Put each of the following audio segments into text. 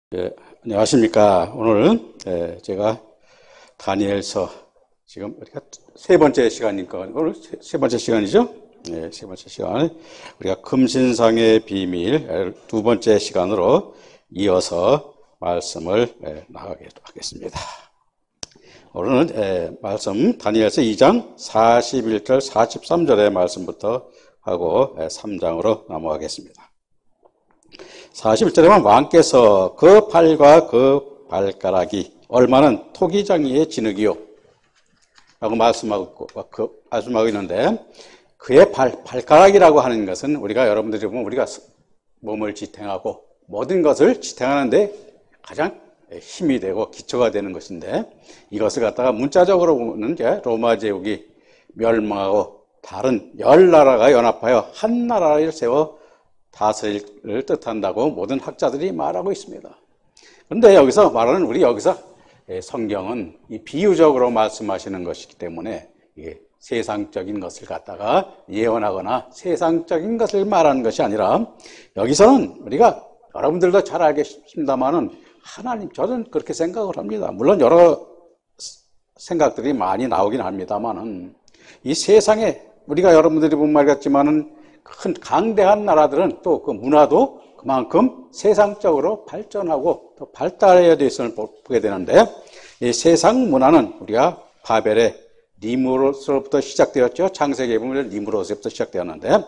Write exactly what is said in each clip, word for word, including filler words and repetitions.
예, 안녕하십니까. 오늘 예, 제가 다니엘서 지금 우리가 세 번째 시간이니까 오늘 세, 세 번째 시간이죠. 예, 세 번째 시간 우리가 금신상의 비밀 두 번째 시간으로 이어서 말씀을 예, 나가겠습니다. 오늘은 예, 말씀 다니엘서 이 장 사십일 절 사십삼 절의 말씀부터 하고 예, 삼 장으로 넘어가겠습니다. 사십일 절에 보면 왕께서 그 팔과 그 발가락이 얼마는 토기장이의 진흙이요 라고 말씀하고, 그, 말씀하고 있는데 그의 발, 발가락이라고 하는 것은 우리가 여러분들이 보면 우리가 몸을 지탱하고 모든 것을 지탱하는데 가장 힘이 되고 기초가 되는 것인데 이것을 갖다가 문자적으로 보면 이제 로마 제국이 멸망하고 다른 열 나라가 연합하여 한 나라를 세워 다스릴을 뜻한다고 모든 학자들이 말하고 있습니다. 그런데 여기서 말하는 우리 여기서 성경은 이 비유적으로 말씀하시는 것이기 때문에 이게 세상적인 것을 갖다가 예언하거나 세상적인 것을 말하는 것이 아니라 여기서는 우리가 여러분들도 잘 알겠습니다만은 하나님, 저는 그렇게 생각을 합니다. 물론 여러 생각들이 많이 나오긴 합니다만은 이 세상에 우리가 여러분들이 본 말 같지만은 큰 강대한 나라들은 또 그 문화도 그만큼 세상적으로 발전하고 더 발달해야 될 것을 보게 되는데 이 세상 문화는 우리가 바벨의 니므롯으로부터 시작되었죠. 창세기에 보면 니므롯에서부터 시작되었는데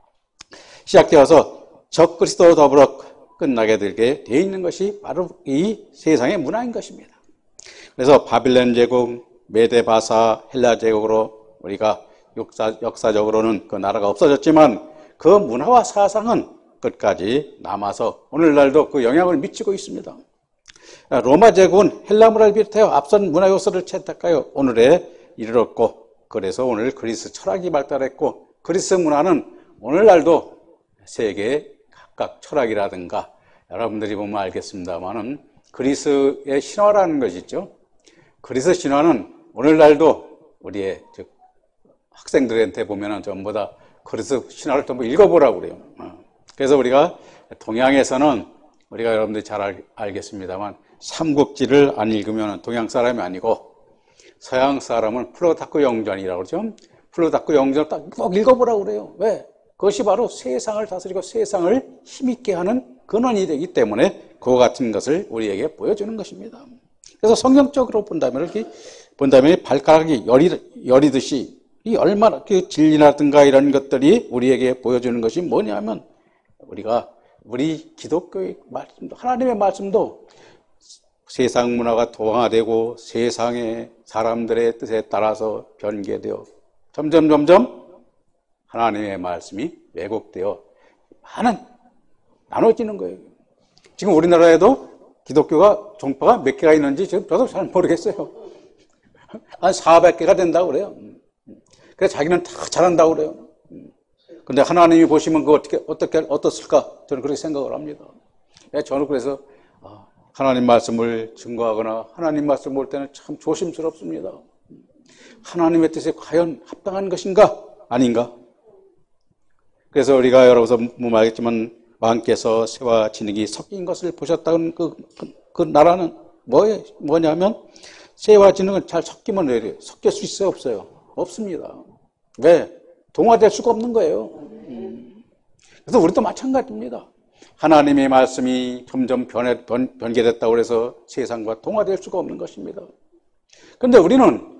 시작되어서 적그리스도와 더불어 끝나게 되게 되어 있는 것이 바로 이 세상의 문화인 것입니다. 그래서 바빌론 제국, 메데바사, 헬라 제국으로 우리가 역사, 역사적으로는 그 나라가 없어졌지만 그 문화와 사상은 끝까지 남아서 오늘날도 그 영향을 미치고 있습니다. 로마 제국은 헬라 문화를 비롯하여 앞선 문화 요소를 채택하여 오늘에 이르렀고 그래서 오늘 그리스 철학이 발달했고 그리스 문화는 오늘날도 세계 각각 철학이라든가 여러분들이 보면 알겠습니다만은 그리스의 신화라는 것이 있죠. 그리스 신화는 오늘날도 우리의 즉 학생들한테 보면은 전부 다 그리스 신화를 전부 읽어보라고 그래요. 그래서 우리가 동양에서는 우리가 여러분들이 잘 알, 알겠습니다만 삼국지를 안 읽으면 동양 사람이 아니고 서양 사람은 플루타크 영전이라고 그러죠. 플루타크 영전을 딱 꼭 읽어보라고 그래요. 왜? 그것이 바로 세상을 다스리고 세상을 힘있게 하는 근원이 되기 때문에 그와 같은 것을 우리에게 보여주는 것입니다. 그래서 성경적으로 본다면 이렇게 본다면 발가락이 여리, 여리듯이 이 얼마나 그 진리라든가 이런 것들이 우리에게 보여주는 것이 뭐냐면 우리가 우리 기독교의 말씀도 하나님의 말씀도 세상 문화가 동화되고 세상의 사람들의 뜻에 따라서 변개되어 점점 점점 하나님의 말씀이 왜곡되어 많은 나눠지는 거예요. 지금 우리나라에도 기독교가 종파가 몇 개가 있는지 지금 저도 잘 모르겠어요. 한 사백 개가 된다고 그래요. 그래서 자기는 다 잘한다고 그래요. 근데 하나님이 보시면 그거 어떻게, 어떻게, 어떻을까? 저는 그렇게 생각을 합니다. 저는 그래서 하나님 말씀을 증거하거나 하나님 말씀 볼 때는 참 조심스럽습니다. 하나님의 뜻에 과연 합당한 것인가? 아닌가? 그래서 우리가 여러분서 뭐 알겠지만 왕께서 새와 진흙이 섞인 것을 보셨다는 그, 그, 그 나라는 뭐에, 뭐냐면 새와 진흙은 잘 섞이면 왜 이래요? 섞일 수 있어요? 없어요? 없습니다. 왜? 동화될 수가 없는 거예요. 그래서 우리도 마찬가지입니다. 하나님의 말씀이 점점 변해, 변, 변개됐다고 해서 세상과 동화될 수가 없는 것입니다. 그런데 우리는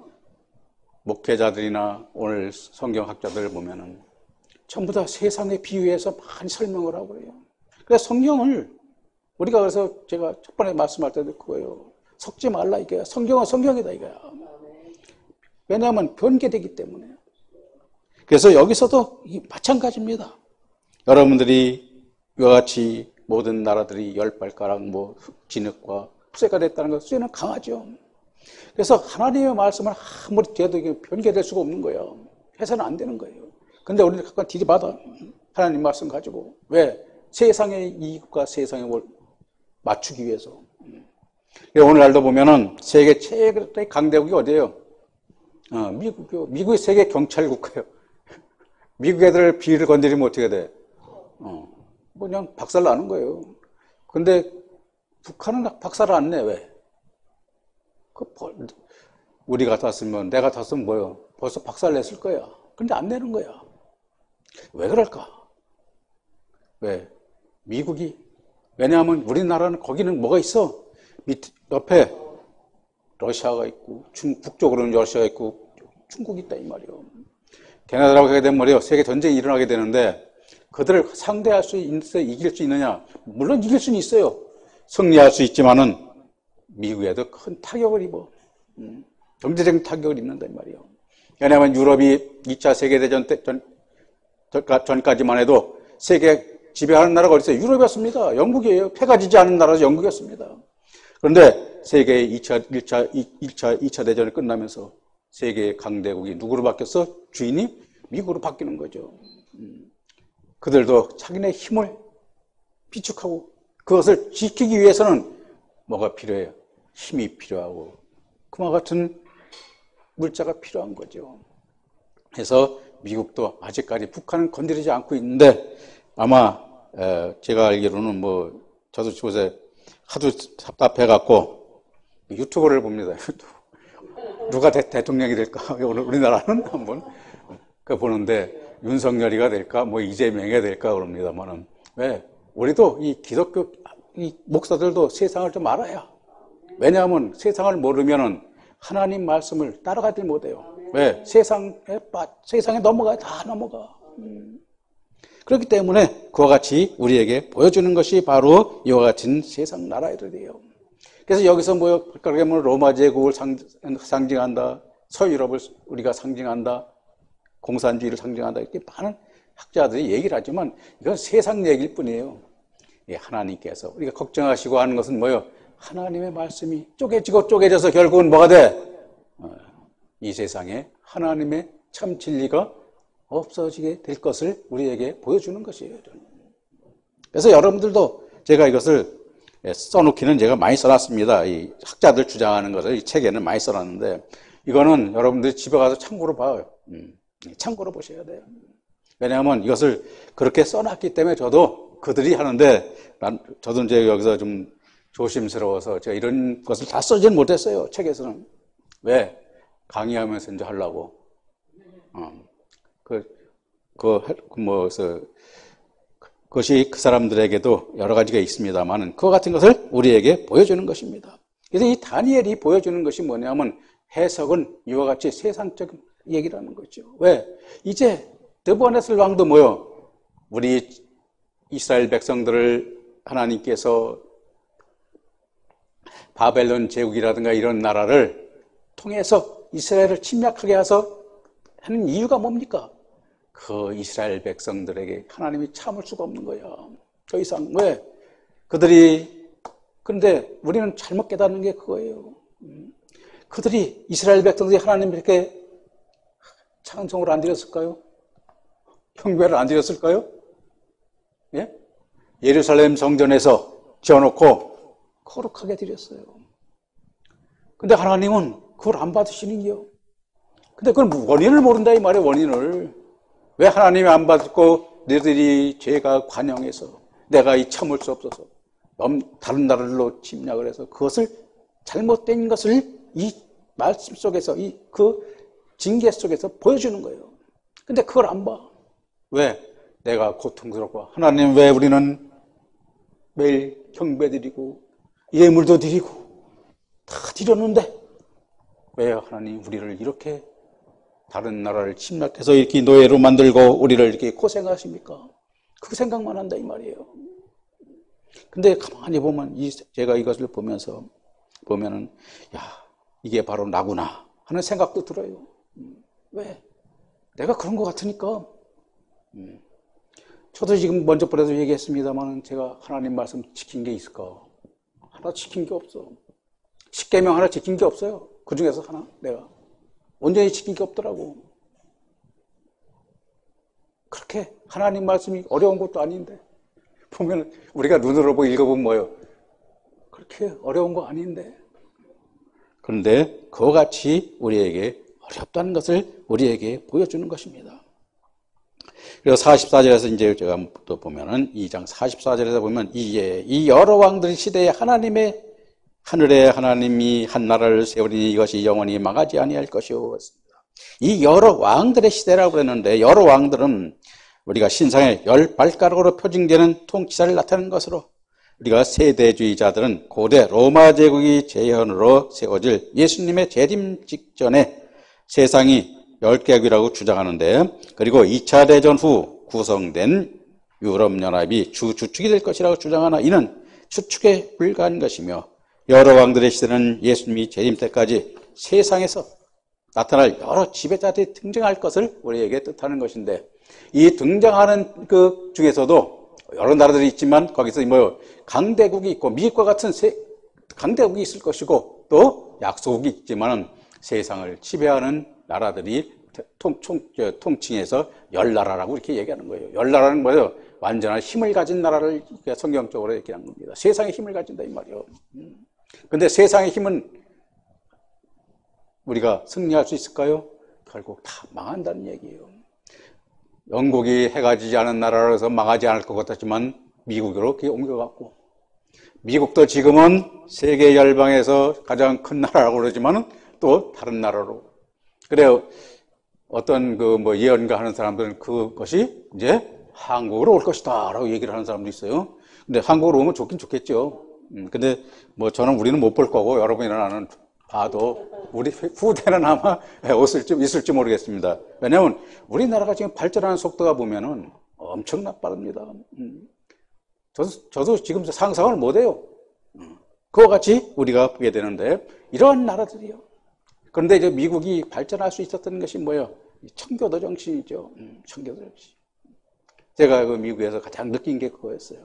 목회자들이나 오늘 성경학자들을 보면은 전부 다 세상에 비유해서 많이 설명을 하고 그래요. 그래서 성경을 우리가 그래서 제가 첫 번에 말씀할 때도 그거예요. 섞지 말라 이거야. 성경은 성경이다 이거야. 왜냐하면 변개되기 때문에. 그래서 여기서도 마찬가지입니다. 여러분들이 이와 같이 모든 나라들이 열 발가락 뭐 진흙과 쇠가 됐다는 것, 쇠는 강하죠. 그래서 하나님의 말씀을 아무리 돼도 변개될 수가 없는 거예요. 해서는 안 되는 거예요. 근데 우리는 가끔 뒤집어도 하나님 말씀 가지고 왜? 세상의 이익과 세상의 걸 맞추기 위해서. 오늘날도 보면은 세계 최대 강대국이 어디예요? 어, 미국이요. 미국이 세계 경찰국가예요. 미국 애들 비위를 건드리면 어떻게 돼? 어, 그냥 박살 나는 거예요. 근데 북한은 박살을 안 내. 왜? 그 우리가 탔으면, 내가 탔으면 뭐요? 벌써 박살 냈을 거야. 근데 안 내는 거야. 왜 그럴까? 왜? 미국이. 왜냐하면 우리나라는 거기는 뭐가 있어? 밑, 옆에 러시아가 있고, 중, 북쪽으로는 러시아가 있고, 중국이 있다, 이 말이요. 걔네들하고 하게 되면 말이요. 세계 전쟁이 일어나게 되는데, 그들을 상대할 수 있어, 이길 수 있느냐? 물론 이길 수는 있어요. 승리할 수 있지만은, 미국에도 큰 타격을 입어. 음, 경제적인 타격을 입는다, 이 말이요. 왜냐하면 유럽이 이 차 세계대전 때, 전, 전까지만 해도 세계 지배하는 나라가 어디 있어요? 유럽이었습니다. 영국이에요. 패가 지지 않은 나라가 영국이었습니다. 그런데 세계 이 차, 일 차, 일 차, 이 차 대전이 끝나면서 세계의 강대국이 누구로 바뀌었어? 주인이 미국으로 바뀌는 거죠. 음. 그들도 자기네 힘을 비축하고 그것을 지키기 위해서는 뭐가 필요해요? 힘이 필요하고 그와 같은 물자가 필요한 거죠. 그래서 미국도 아직까지 북한은 건드리지 않고 있는데 아마 제가 알기로는 뭐 저도 요새 하도 답답해갖고 유튜브를 봅니다. 유튜브. 누가 대, 대통령이 될까? 우리나라는 한번 그 보는데 윤석열이가 될까? 뭐 이재명이 될까? 그럽니다만은 왜? 우리도 이 기독교 이 목사들도 세상을 좀 알아야. 왜냐하면 세상을 모르면은 하나님 말씀을 따라가지 못해요. 왜? 세상에 빠, 세상에 넘어가야 다 넘어가. 음. 그렇기 때문에 그와 같이 우리에게 보여주는 것이 바로 이와 같은 세상 나라들이에요. 그래서 여기서 뭐, 그러면 로마 제국을 상, 상징한다. 서유럽을 우리가 상징한다. 공산주의를 상징한다. 이렇게 많은 학자들이 얘기를 하지만 이건 세상 얘기일 뿐이에요. 예, 하나님께서 우리가 걱정하시고 하는 것은 뭐예요? 하나님의 말씀이 쪼개지고 쪼개져서 결국은 뭐가 돼? 어, 이 세상에 하나님의 참 진리가 없어지게 될 것을 우리에게 보여주는 것이에요. 그래서 여러분들도 제가 이것을 써놓기는 제가 많이 써놨습니다. 이 학자들 주장하는 것을 이 책에는 많이 써놨는데 이거는 여러분들이 집에 가서 참고로 봐요. 음, 참고로 보셔야 돼요. 왜냐하면 이것을 그렇게 써놨기 때문에 저도 그들이 하는데 난, 저도 이제 여기서 좀 조심스러워서 제가 이런 것을 다 써지는 못했어요. 책에서는. 왜? 강의하면서 이제 하려고. 어. 그, 그, 뭐, 그, 그것이 그 사람들에게도 여러 가지가 있습니다만은 그와 같은 것을 우리에게 보여주는 것입니다. 그래서 이 다니엘이 보여주는 것이 뭐냐면 해석은 이와 같이 세상적인 얘기라는 거죠. 왜? 이제 느부갓네살 왕도 뭐요? 우리 이스라엘 백성들을 하나님께서 바벨론 제국이라든가 이런 나라를 통해서 이스라엘을 침략하게 해서 하는 이유가 뭡니까? 그 이스라엘 백성들에게 하나님이 참을 수가 없는 거예요. 더 이상. 왜? 그들이, 그런데 우리는 잘못 깨닫는 게 그거예요. 그들이, 이스라엘 백성들이 하나님 이렇게 찬송을 안 드렸을까요? 형배를 안 드렸을까요? 예? 예루살렘 성전에서 지어놓고 거룩하게 드렸어요. 근데 하나님은 그걸 안 받으시는 게요. 근데 그걸 원인을 모른다 이 말이에요. 원인을. 왜 하나님이 안 받고 너희들이 죄가 관영해서 내가 이 참을 수 없어서 다른 나라로 침략을 해서 그것을 잘못된 것을 이 말씀 속에서 이 그 징계 속에서 보여주는 거예요. 근데 그걸 안 봐. 왜? 내가 고통스럽고 하나님 왜 우리는 매일 경배드리고 예물도 드리고 다 드렸는데 왜 하나님 우리를 이렇게 다른 나라를 침략해서 이렇게 노예로 만들고 우리를 이렇게 고생하십니까? 그 생각만 한다 이 말이에요. 근데 가만히 보면 이 제가 이것을 보면서 보면은 야 이게 바로 나구나 하는 생각도 들어요. 음, 왜? 내가 그런 것 같으니까. 음. 저도 지금 먼저 보내도 얘기했습니다만 제가 하나님 말씀 지킨 게 있을까? 하나 지킨 게 없어. 십계명 하나 지킨 게 없어요. 그 중에서 하나 내가 온전히 지킨 게 없더라고. 그렇게 하나님 말씀이 어려운 것도 아닌데 보면 우리가 눈으로 보고 읽어보면 뭐예요? 그렇게 어려운 거 아닌데. 그런데 그와 같이 우리에게 어렵다는 것을 우리에게 보여주는 것입니다. 그래서 사십사 절에서 이제 제가 또 보면은 이 장 사십사 절에서 보면 이에 이 여러 왕들의 시대에 하나님의 하늘에 하나님이 한 나라를 세우리니 이것이 영원히 망하지 아니할 것이오. 이 여러 왕들의 시대라고 그랬는데 여러 왕들은 우리가 신상의 열 발가락으로 표징되는 통치자를 나타내는 것으로 우리가 세대주의자들은 고대 로마 제국이 재현으로 세워질 예수님의 재림 직전에 세상이 열개국이라고 주장하는데 그리고 이 차 대전 후 구성된 유럽연합이 주 주축이 될 것이라고 주장하나 이는 추측에 불과한 것이며 여러 왕들의 시대는 예수님이 재림 때까지 세상에서 나타날 여러 지배자들이 등장할 것을 우리에게 뜻하는 것인데 이 등장하는 그 중에서도 여러 나라들이 있지만 거기서 뭐 강대국이 있고 미국과 같은 세, 강대국이 있을 것이고 또 약소국이 있지만 세상을 지배하는 나라들이 통, 통, 통칭해서 열나라라고 이렇게 얘기하는 거예요. 열나라는 뭐예요? 완전한 힘을 가진 나라를 성경적으로 얘기하는 겁니다. 세상의 힘을 가진다 이 말이에요. 근데 세상의 힘은 우리가 승리할 수 있을까요? 결국 다 망한다는 얘기예요. 영국이 해가 지지 않은 나라라서 망하지 않을 것 같았지만 미국으로 그게 옮겨갔고 미국도 지금은 세계 열방에서 가장 큰 나라라고 그러지만 또 다른 나라로 그래요. 어떤 그 뭐 예언가 하는 사람들은 그것이 이제 한국으로 올 것이다 라고 얘기를 하는 사람도 있어요. 근데 한국으로 오면 좋긴 좋겠죠. 음, 근데 뭐 저는 우리는 못 볼 거고 여러분이나 나는 봐도 우리 후대는 아마 없을지 있을지 모르겠습니다. 왜냐하면 우리나라가 지금 발전하는 속도가 보면은 엄청나 빠릅니다. 음. 저도, 저도 지금 상상을 못해요. 음. 그와 같이 우리가 보게 되는데 이러한 나라들이요. 그런데 이제 미국이 발전할 수 있었던 것이 뭐예요? 청교도 정신이죠. 음, 청교도 정신. 제가 그 미국에서 가장 느낀 게 그거였어요.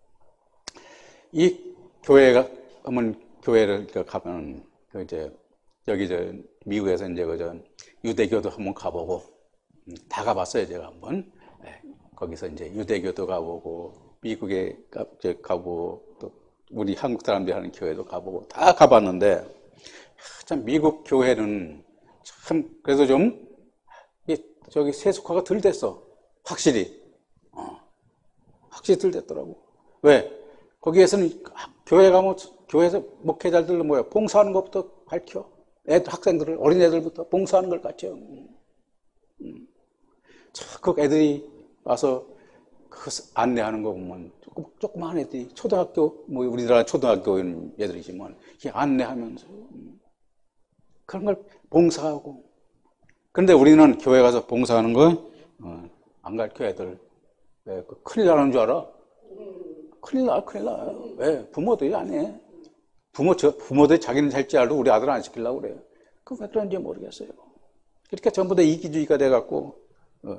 이 교회가 하면 교회를 가면 그 이제 여기 저 미국에서 이제 그 저 유대교도 한번 가보고 음, 다 가봤어요 제가 한번. 네, 거기서 이제 유대교도 가보고 미국에 가, 가고 또 우리 한국 사람들이 하는 교회도 가보고 다 가봤는데 참 미국 교회는 참 그래서 좀 이 저기 세속화가 덜 됐어 확실히 어, 확실히 덜 됐더라고. 왜? 거기에서는 교회 가면 교회에서 목회자들도 뭐야 봉사하는 것부터 가르쳐 애들 학생들을 어린애들부터 봉사하는 걸 가르쳐. 음. 음. 그 애들이 와서 그 안내하는 거 보면 조금 조그만 애들이 초등학교 뭐 우리나라 초등학교 애들이지만 이렇게 안내하면서 음. 그런 걸 봉사하고. 그런데 우리는 교회 가서 봉사하는 거 안 가르쳐 애들. 왜? 그 큰일 나는 줄 알아? 큰일 나, 큰일 나. 왜? 부모들이 안 해. 부모, 저, 부모들이 자기는 할 줄 알고 우리 아들 안 시키려고 그래요. 그거 왜 그런지 모르겠어요. 그러니까 전부 다 이기주의가 돼갖고, 어.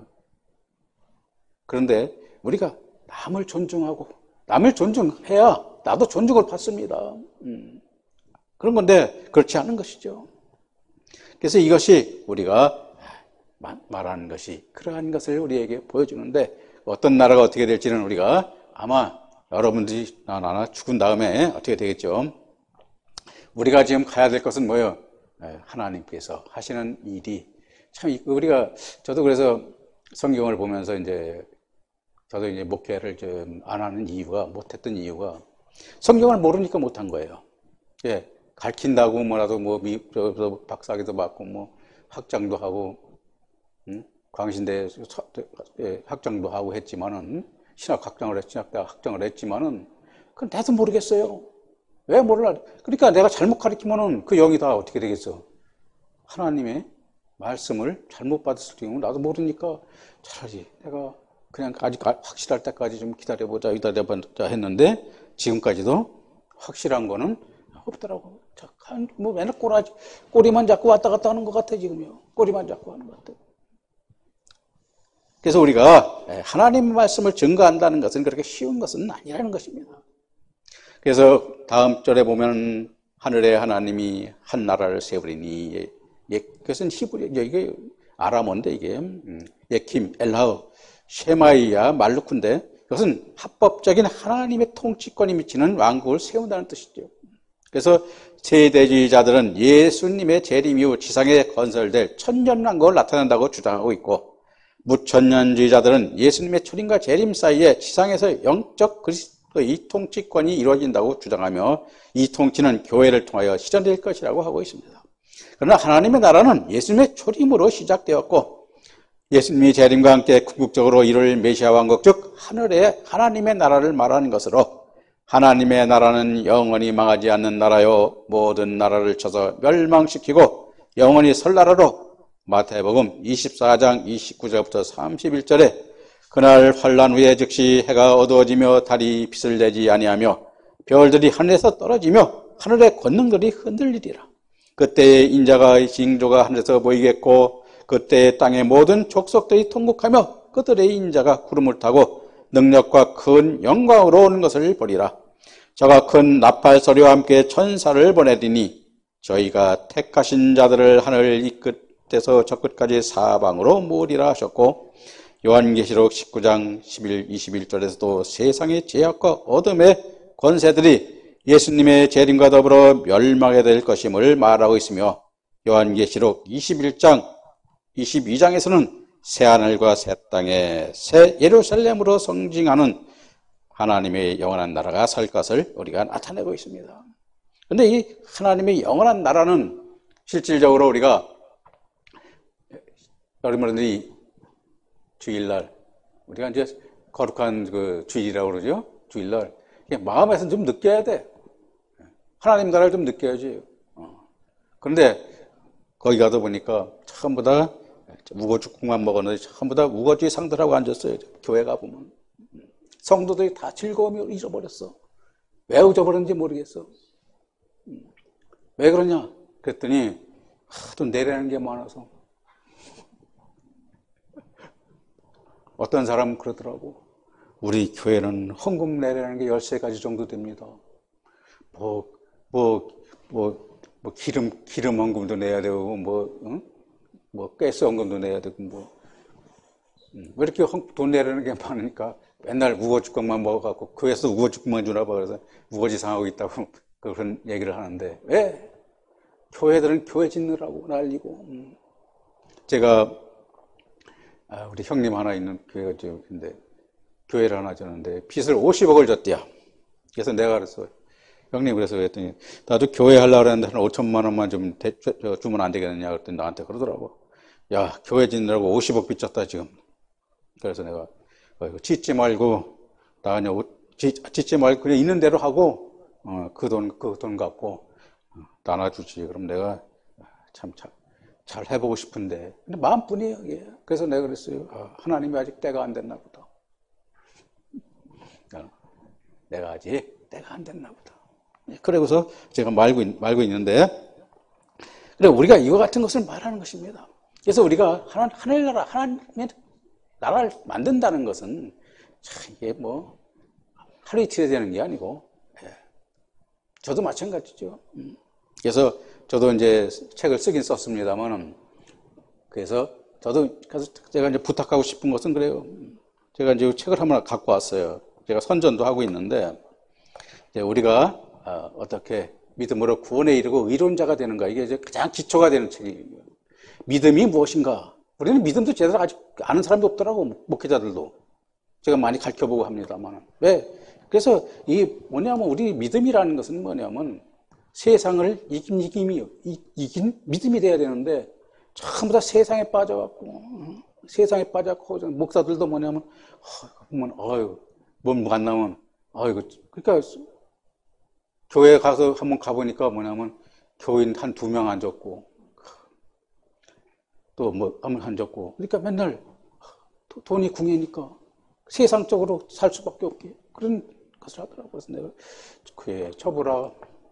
그런데 우리가 남을 존중하고, 남을 존중해야 나도 존중을 받습니다. 음. 그런 건데, 그렇지 않은 것이죠. 그래서 이것이 우리가 말하는 것이 그러한 것을 우리에게 보여주는데, 어떤 나라가 어떻게 될지는 우리가 아마 여러분들이 나나 죽은 다음에 어떻게 되겠죠? 우리가 지금 가야 될 것은 뭐예요? 하나님께서 하시는 일이 참 우리가 저도 그래서 성경을 보면서 이제 저도 이제 목회를 좀 안 하는 이유가 못했던 이유가 성경을 모르니까 못한 거예요. 예, 가르친다고 뭐라도 뭐 미, 저, 저 박사학위도 받고 뭐 학장도 하고 음? 광신대 예, 학장도 하고 했지만은. 신학 학장을 했, 신학대학 학장을 했지만은, 그건 나도 모르겠어요. 왜 몰라? 그러니까 내가 잘못 가르치면은 그 영이 다 어떻게 되겠어? 하나님의 말씀을 잘못 받았을 경우 나도 모르니까 차라리 내가 그냥 아직 확실할 때까지 좀 기다려보자, 기다려보자 했는데 지금까지도 확실한 거는 없더라고. 뭐 맨날 꼬라지, 꼬리만 잡고 왔다 갔다 하는 것 같아, 지금요. 꼬리만 잡고 하는 것 같아. 그래서 우리가 하나님의 말씀을 증거한다는 것은 그렇게 쉬운 것은 아니라는 것입니다. 그래서 다음 절에 보면 하늘에 하나님이 한 나라를 세우리니, 그것은 히브리, 이게 아람어인데 이게 예킴, 엘하우, 쉐마이야, 말루크인데 그것은 합법적인 하나님의 통치권이 미치는 왕국을 세운다는 뜻이죠. 그래서 세대주의자들은 예수님의 재림 이후 지상에 건설될 천년왕국을 나타낸다고 주장하고 있고, 무천년주의자들은 예수님의 초림과 재림 사이에 지상에서 영적 그리스도의 통치권이 이루어진다고 주장하며 이 통치는 교회를 통하여 실현될 것이라고 하고 있습니다. 그러나 하나님의 나라는 예수님의 초림으로 시작되었고 예수님이 재림과 함께 궁극적으로 이룰 메시아 왕국, 즉 하늘의 하나님의 나라를 말하는 것으로 하나님의 나라는 영원히 망하지 않는 나라요 모든 나라를 쳐서 멸망시키고 영원히 설 나라로 마태복음 이십사 장 이십구 절부터 삼십일 절에 그날 환란 후에 즉시 해가 어두워지며 달이 빛을 내지 아니하며 별들이 하늘에서 떨어지며 하늘의 권능들이 흔들리리라. 그때의 인자가 징조가 하늘에서 보이겠고 그때의 땅의 모든 족속들이 통곡하며 그들의 인자가 구름을 타고 능력과 큰 영광으로 오는 것을 보리라. 저가 큰 나팔 소리와 함께 천사를 보내리니 저희가 택하신 자들을 하늘 이 끝에서 저 끝까지 사방으로 모으리라 하셨고 요한계시록 십구 장 십일, 이십일 절에서도 세상의 죄악과 어둠의 권세들이 예수님의 재림과 더불어 멸망하게 될 것임을 말하고 있으며 요한계시록 이십일 장, 이십이 장에서는 새하늘과 새 땅에 새 예루살렘으로 성징하는 하나님의 영원한 나라가 설 것을 우리가 나타내고 있습니다. 그런데 이 하나님의 영원한 나라는 실질적으로 우리가 여러분들이 주일날 우리가 이제 거룩한 그 주일이라고 그러죠. 주일날 마음에서 좀 느껴야 돼. 하나님 나라를 좀 느껴야지. 그런데 거기 가다 보니까 전부 다 우거죽국만 먹었는데 전부 다 우거지 상들하고 앉았어요. 교회 가보면 성도들이 다 즐거움을 잊어버렸어. 왜 잊어버렸는지 모르겠어. 왜 그러냐 그랬더니 하도 내려는 게 많아서. 어떤 사람은 그러더라고. 우리 교회는 헌금 내라는 게 열세 가지 정도 됩니다. 뭐, 뭐, 뭐, 뭐, 기름, 기름 헌금도 내야 되고, 뭐, 응? 뭐, 가스 헌금도 내야 되고, 뭐. 음, 왜 이렇게 돈 내라는 게 많으니까 맨날 우거죽국만 먹어갖고, 교회에서 우거죽국만 주나 봐. 그래서 우거지 상하고 있다고 그런 얘기를 하는데, 왜? 교회들은 교회 짓느라고 난리고. 음. 제가, 아, 우리 형님 하나 있는 교회가 저기인데, 교회를 하나 줬는데, 빚을 오십억을 줬대요. 그래서 내가 그랬어. 형님, 그래서 그랬더니, 나도 교회 하려고 그랬는데, 한 오천만 원만 좀 대, 주면 안 되겠느냐. 그랬더니 나한테 그러더라고. 야, 교회 짓느라고 오십억 빚졌다, 지금. 그래서 내가, 어, 이거 짓지 말고, 나 그냥, 짓, 짓지 말고, 그냥 있는 대로 하고, 어, 그 돈, 그 돈 갖고, 어, 나눠주지. 그럼 내가, 참, 참. 잘 해보고 싶은데 근데 마음뿐이에요. 예. 그래서 내가 그랬어요. 아, 하나님이 아직 때가 안 됐나 보다. 내가 아직 때가 안 됐나 보다. 그러고서 제가 말고, 말고 있는데 그래 우리가 이와 같은 것을 말하는 것입니다. 그래서 우리가 하나, 하늘나라 하나님의 나라를 만든다는 것은 참 이게 뭐 하루 이틀에 되는 게 아니고 예. 저도 마찬가지죠. 그래서 저도 이제 책을 쓰긴 썼습니다만은, 그래서 저도, 그래서 제가 이제 부탁하고 싶은 것은 그래요. 제가 이제 책을 하나 갖고 왔어요. 제가 선전도 하고 있는데, 이제 우리가 어떻게 믿음으로 구원에 이르고 의론자가 되는가, 이게 이제 가장 기초가 되는 책이에요. 믿음이 무엇인가? 우리는 믿음도 제대로 아직 아는 사람도 없더라고, 목회자들도. 제가 많이 가르쳐보고 합니다만. 왜? 그래서 이 뭐냐면, 우리 믿음이라는 것은 뭐냐면, 세상을 이긴 이김이요. 이긴 믿음이 돼야 되는데 전부 다 세상에 빠져갖고 세상에 빠져갖고 목사들도 뭐냐면 보면 어유 몸 만나면 어이구 그러니까 교회 가서 한번 가보니까 뭐냐면 교인 한 두 명 앉았고 또 뭐 한번 앉았고 그러니까 맨날 돈이 궁예니까 세상적으로 살 수밖에 없게 그런 것을 하더라고요. 그래서 내가 그에 쳐보라.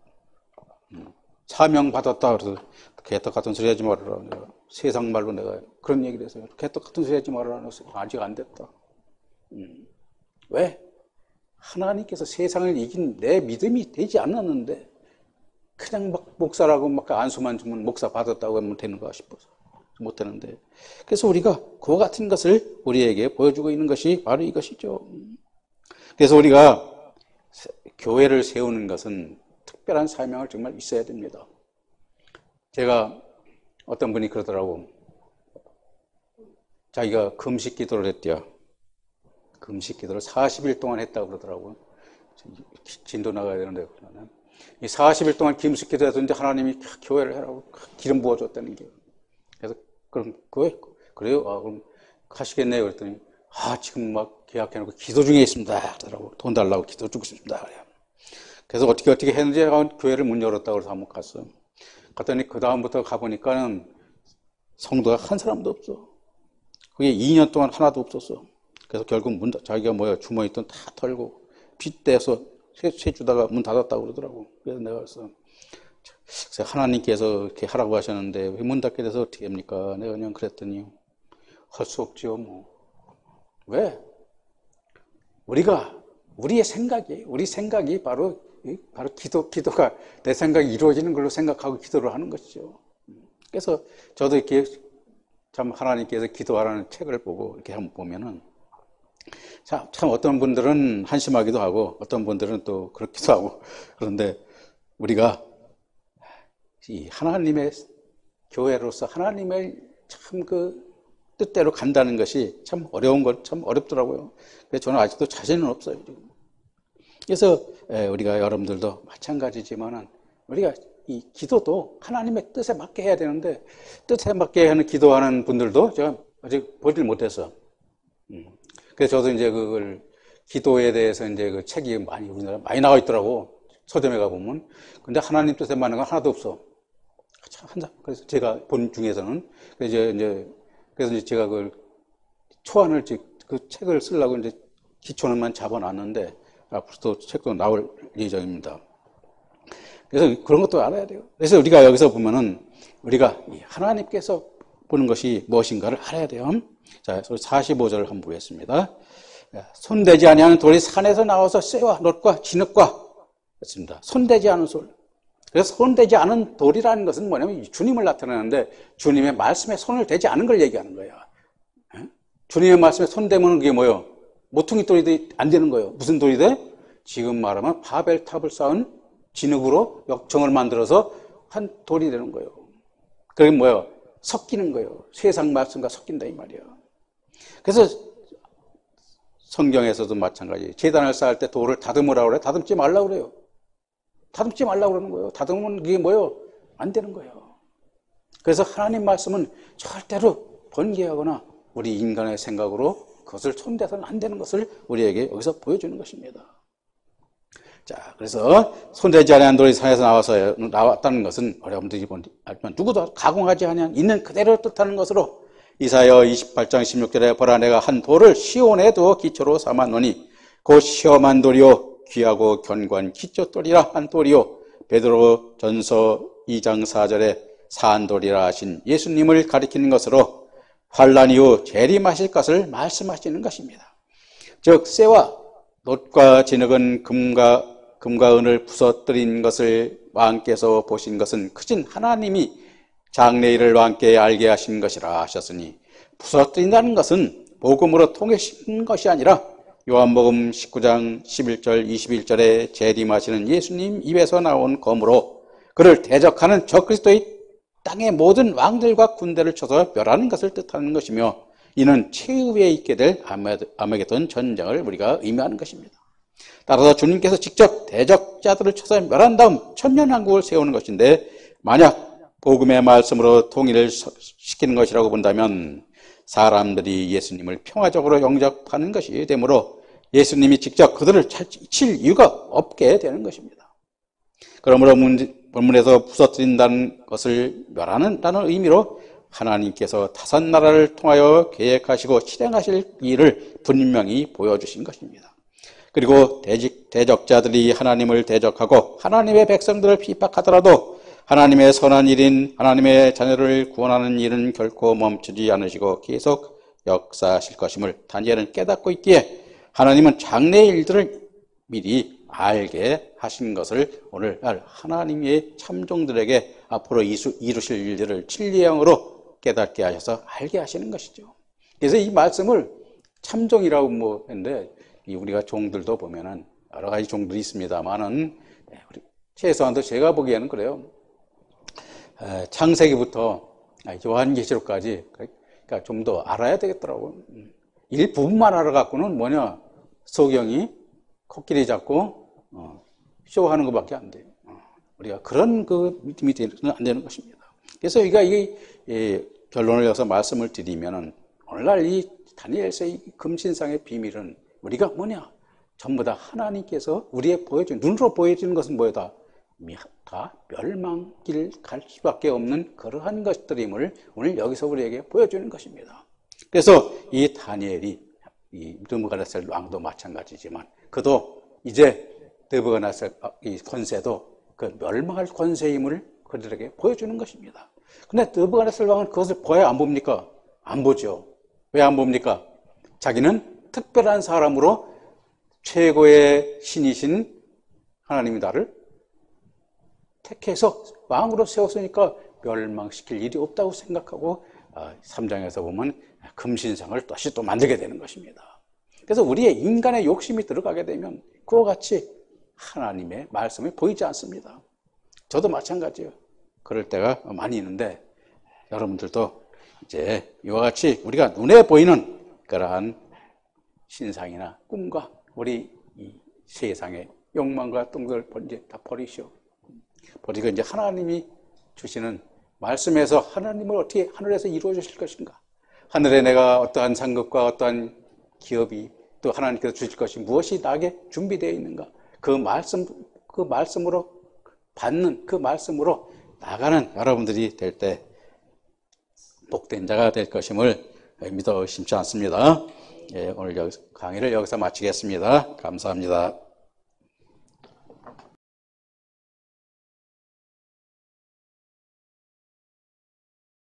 사명 받았다. 그래서 개떡 같은 소리 하지 말아라. 내가 세상 말로 내가 그런 얘기를 해서 개떡 같은 소리 하지 말아라. 그래서 아직 안 됐다. 음. 왜? 하나님께서 세상을 이긴 내 믿음이 되지 않았는데 그냥 막 목사라고 막 안수만 주면 목사 받았다고 하면 되는가 싶어서 못 되는데 그래서 우리가 그와 같은 것을 우리에게 보여주고 있는 것이 바로 이것이죠. 그래서 우리가 교회를 세우는 것은 특별한 사명을 정말 있어야 됩니다. 제가 어떤 분이 그러더라고. 자기가 금식 기도를 했대요. 금식 기도를 사십 일 동안 했다고 그러더라고요. 진도 나가야 되는데, 그러면. 이 사십 일 동안 금식 기도했는데 하나님이 교회를 해라고 기름 부어줬다는 게. 그래서, 그럼, 그, 그래요? 아, 그럼 가시겠네요. 그랬더니, 아, 지금 막 계약해놓고 기도 중에 있습니다. 그러더라고. 돈 달라고 기도 주고 싶습니다. 그래요. 그래서 어떻게 어떻게 했는지 교회를 문 열었다고 해서 한번 갔어요. 갔더니 그 다음부터 가보니까는 성도가 한 사람도 없어. 그게 이 년 동안 하나도 없었어. 그래서 결국 문, 자기가 뭐야, 주머니 돈 다 털고, 빚대서 세, 세 주다가 문 닫았다고 그러더라고. 그래서 내가 그래서, 하나님께서 이렇게 하라고 하셨는데, 왜 문 닫게 돼서 어떻게 합니까? 내가 그냥 그랬더니, 할 수 없지요, 뭐. 왜? 우리가, 우리의 생각이, 우리 생각이 바로, 바로 기도, 기도가 내 생각이 이루어지는 걸로 생각하고 기도를 하는 것이죠. 그래서 저도 이렇게 참 하나님께서 기도하라는 책을 보고 이렇게 한번 보면은 참, 참 어떤 분들은 한심하기도 하고 어떤 분들은 또 그렇기도 하고 그런데 우리가 이 하나님의 교회로서 하나님의 참 그 뜻대로 간다는 것이 참 어려운 건 참 어렵더라고요. 그래서 저는 아직도 자신은 없어요. 지금. 그래서 우리가 여러분들도 마찬가지지만은 우리가 이 기도도 하나님의 뜻에 맞게 해야 되는데 뜻에 맞게 하는 기도하는 분들도 제가 아직 보질 못했어. 그래서 저도 이제 그걸 기도에 대해서 이제 그 책이 많이 우리나라 많이 나와 있더라고. 서점에 가 보면. 근데 하나님 뜻에 맞는 건 하나도 없어. 그래서 제가 본 중에서는 그래서 이제 그래서 이제 제가 그 초안을 그 책을 쓰려고 이제 기초는만 잡아놨는데 앞으로 또 책도 나올 예정입니다. 그래서 그런 것도 알아야 돼요. 그래서 우리가 여기서 보면은 우리가 하나님께서 보는 것이 무엇인가를 알아야 돼요. 자, 사십오 절을 한번 보겠습니다. 손대지 아니하는 돌이 산에서 나와서 쇠와 놋과 진흙과 했습니다. 손대지 않은 돌. 그래서 손대지 않은 돌이라는 것은 뭐냐면 주님을 나타내는데 주님의 말씀에 손을 대지 않은 걸 얘기하는 거예요. 주님의 말씀에 손대면 그게 뭐예요? 모퉁이 돌이 안 되는 거예요. 무슨 돌이 돼? 지금 말하면 바벨탑을 쌓은 진흙으로 역청을 만들어서 한 돌이 되는 거예요. 그게 뭐예요? 섞이는 거예요. 세상 말씀과 섞인다 이 말이에요. 그래서 성경에서도 마찬가지. 제단을 쌓을 때 돌을 다듬으라고 그래요. 다듬지 말라고 그래요. 다듬지 말라고 그러는 거예요. 다듬으면 그게 뭐예요? 안 되는 거예요. 그래서 하나님 말씀은 절대로 번개하거나 우리 인간의 생각으로 그것을 손대서는 안 되는 것을 우리에게 여기서 보여주는 것입니다. 자, 그래서 손대지 아니한 돌이 산에서 나와서 나왔다는 것은 여러분들이 알지만 누구도 가공하지 아니한 있는 그대로 뜻하는 것으로 이사야 이십팔 장 십육 절에 보라 내가 한 돌을 시온에 두어 기초로 삼았노니 곧 시험한 돌이요 귀하고 견고한 기초돌이라 한 돌이요 베드로 전서 이 장 사 절에 사한 돌이라 하신 예수님을 가리키는 것으로 환난 이후 재림하실 것을 말씀하시는 것입니다. 즉 쇠와 놋과 진흙은 금과 금과 은을 부서뜨린 것을 왕께서 보신 것은 크신 하나님이 장래일을 왕께 알게 하신 것이라 하셨으니 부서뜨린다는 것은 복음으로 통해신 것이 아니라 요한복음 십구 장 십일 절 이십일 절에 재림하시는 예수님 입에서 나온 검으로 그를 대적하는 적그리스도의 땅의 모든 왕들과 군대를 쳐서 멸하는 것을 뜻하는 것이며 이는 최후에 있게 될 아메게돈 전쟁을 우리가 의미하는 것입니다. 따라서 주님께서 직접 대적자들을 쳐서 멸한 다음 천년왕국을 세우는 것인데 만약 복음의 말씀으로 통일을 시키는 것이라고 본다면 사람들이 예수님을 평화적으로 영접하는 것이 되므로 예수님이 직접 그들을 칠 이유가 없게 되는 것입니다. 그러므로 본문에서 부서뜨린다는 것을 멸하는다는 의미로 하나님께서 다섯 나라를 통하여 계획하시고 실행하실 일을 분명히 보여주신 것입니다. 그리고 대직, 대적자들이 하나님을 대적하고 하나님의 백성들을 핍박하더라도 하나님의 선한 일인 하나님의 자녀를 구원하는 일은 결코 멈추지 않으시고 계속 역사하실 것임을 다니엘은 깨닫고 있기에 하나님은 장래의 일들을 미리 알게 하신 것을 오늘날 하나님의 참종들에게 앞으로 이루실 일들을 진리형으로 깨닫게 하셔서 알게 하시는 것이죠. 그래서 이 말씀을 참종이라고 뭐 했는데 우리가 종들도 보면은 여러 가지 종들이 있습니다만은 최소한도 제가 보기에는 그래요. 창세기부터 요한계시록까지 그러니까 좀 더 알아야 되겠더라고. 일부분만 알아갖고는 뭐냐, 소경이 코끼리 잡고 어, 쇼하는 것밖에 안 돼요. 어, 우리가 그런 그 믿음이 되는 안 되는 것입니다. 그래서 우리가 이, 이 결론을 여기서 말씀을 드리면은 오늘날 이 다니엘서의 금신상의 비밀은 우리가 뭐냐, 전부 다 하나님께서 우리의 보여준, 눈으로 보여지는 것은 뭐다? 다 멸망길 갈 수밖에 없는 그러한 것들임을 오늘 여기서 우리에게 보여주는 것입니다. 그래서 이 다니엘이, 이 느부갓네살 왕도 마찬가지지만 그도 이제 느부갓네살 이 권세도 그 멸망할 권세임을 그들에게 보여주는 것입니다. 근데 느부갓네살 왕은 그것을 보아야 안 봅니까? 안 보죠. 왜 안 봅니까? 자기는 특별한 사람으로 최고의 신이신 하나님이 나를 택해서 왕으로 세웠으니까 멸망시킬 일이 없다고 생각하고 삼 장에서 보면 금신상을 다시 또 만들게 되는 것입니다. 그래서 우리의 인간의 욕심이 들어가게 되면 그와 같이 하나님의 말씀이 보이지 않습니다. 저도 마찬가지예요. 그럴 때가 많이 있는데 여러분들도 이제 이와 같이 우리가 눈에 보이는 그러한 신상이나 꿈과 우리 이 세상의 욕망과 같은 걸 이제 다 버리시오. 버리고 이제 하나님이 주시는 말씀에서 하나님을 어떻게 하늘에서 이루어 주실 것인가? 하늘에 내가 어떠한 상급과 어떠한 기업이 또 하나님께서 주실 것이 무엇이 나에게 준비되어 있는가? 그 말씀, 그 말씀으로 받는 그 말씀으로 나가는 여러분들이 될 때 복된 자가 될 것임을 믿어 심지 않습니다. 예, 오늘 여기서 강의를 여기서 마치겠습니다. 감사합니다.